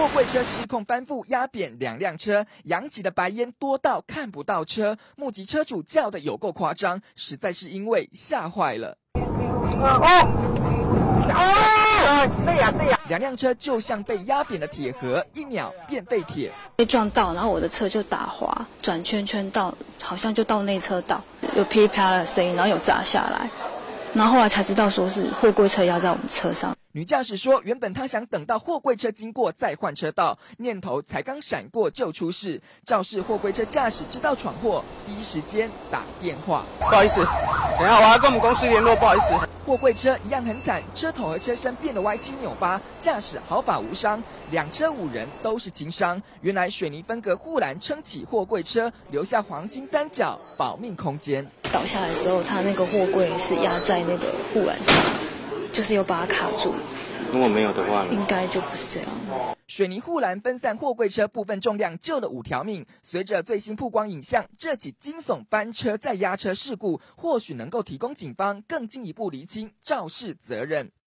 货柜车失控翻覆，压扁2辆车，扬起的白烟多到看不到车。目击车主叫的有够夸张，实在是因为吓坏了。2辆车就像被压扁的铁盒，1秒变废铁。 被撞到，然后我的车就打滑，转圈圈到，好像就到内车道，有噼里啪啦的声音，然后有砸下来，然后后来才知道说是货柜车压在我们车上。 女驾驶说，原本她想等到货柜车经过再换车道，念头才刚闪过就出事。肇事货柜车驾驶知道闯祸，第一时间打电话。 不好意思，等一下我要跟我们公司联络，不好意思。 货柜车一样很惨，车头和车身变得歪七扭八，驾驶毫发无伤，2车5人都是轻伤。原来水泥分隔护栏撑起货柜车，留下黄金三角保命空间。 倒下来的时候，它那个货柜是压在那个护栏上，就是有把它卡住。 如果没有的话呢？ 应该就不是这样。 水泥护栏分散货柜车部分重量，救了5条命。随着最新曝光影像，这起惊悚翻车再压车事故，或许能够提供警方更进一步厘清肇事责任。